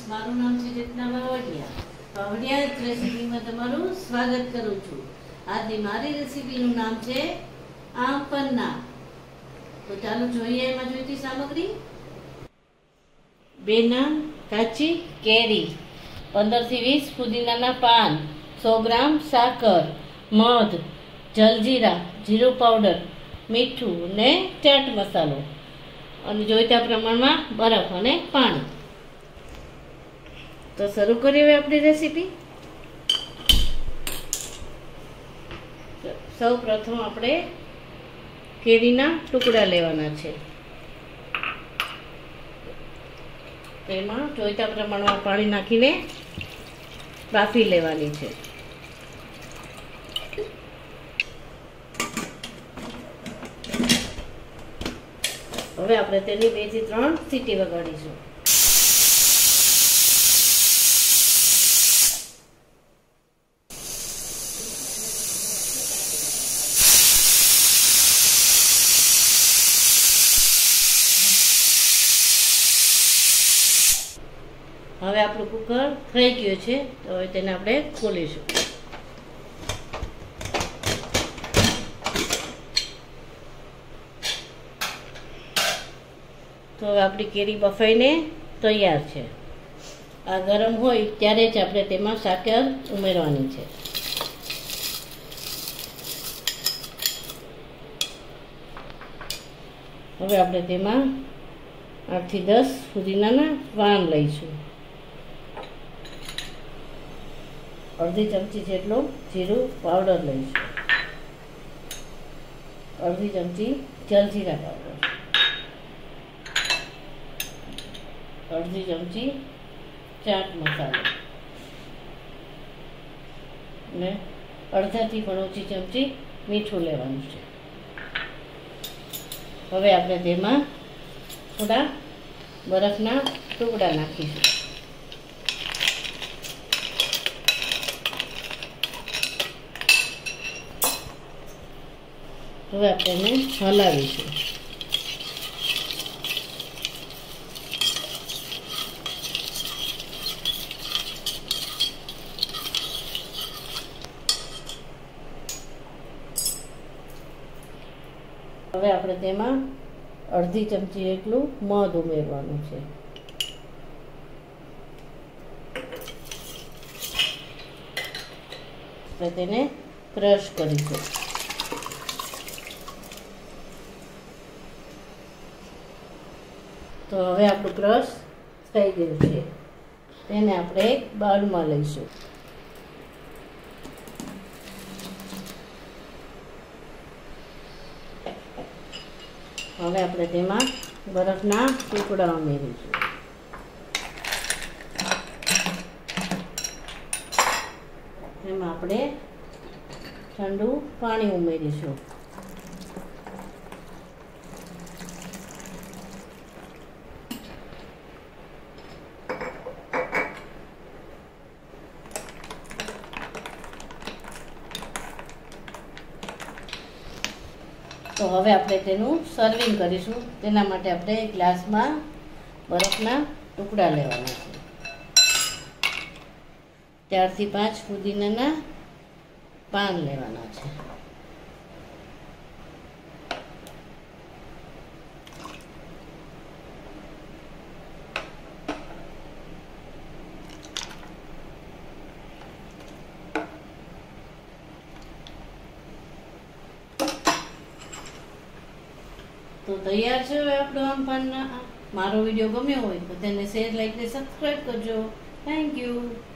મારું નામ છે ચેતના બાવળિયા. બાવળિયા રેસીપીમાં તમારું સ્વાગત કરું છું. આજની મારી રેસીપીનું નામ છે આમ પન્ના. તો ચાલો જોઈએ એમાં જોઈતી સામગ્રી. 2 નંગ કાચી કેરી, 15 થી 20 ફુદીનાના પાન, 100 ગ્રામ સાકર, મધ, જલજીરા, જીરું પાવડર, મીઠું ને ચાટ મસાલો અને જોઈતા પ્રમાણમાં બરફ અને પાણી. તો શરૂ કરીએ હવે આપણી રેસીપી. સૌ પ્રથમ આપણે કેરીના ટુકડા લેવાના છે. તેમાં જોઈતા પ્રમાણમાં પાણી નાખીને બાફી લેવાની છે. હવે આપણે તેની 2 થી 3 સીટી વગાડીશું. હવે આપણું કુકર થઈ ગયું છે, તો હવે તેને આપણે ખોલીશું. તો હવે આપણી કેરી બફાઈને તૈયાર છે. આ ગરમ હોય ત્યારે જ આપણે તેમાં સાકર ઉમેરવાની છે. હવે આપણે તેમાં 8 થી 10 ફુદીનાના પાન લઈશું. અડધી ચમચી જેટલો જીરું પાવડર લઈશું. અડધી ચમચી જલજીરા પાવડર, અડધી ચમચી ચાટ મસાલો ને અડધાથી પણ ઓછી ચમચી મીઠું લેવાનું છે. હવે આપણે તેમાં થોડા બરફના ટુકડા નાખીશું. હવે આપણે એને હલાવીશું. હવે આપણે તેમાં અડધી ચમચી જેટલું મધ ઉમેરવાનું છે. આપણે તેને ક્રશ કરીશું. તો હવે આપણું ક્રશ થઈ ગયું છે. તેને આપણે એક બાઉલમાં લઈશું. હવે આપણે તેમાં બરફના ટુકડા ઉમેરીશું. તેમાં આપણે ઠંડુ પાણી ઉમેરીશું. તો હવે આપણે તેનું સર્વિંગ કરીશું. તેના માટે આપણે ગ્લાસમાં બરફના ટુકડા લેવાના છે. 4 થી 5 ફુદીનાના પાન લેવાના છે. તો તૈયાર છે હવે આપણો આમ પન્ના. મારો વિડીયો ગમ્યો હોય તો તેને શેર, લાઈક ને સબસ્ક્રાઈબ કરજો. Thank you.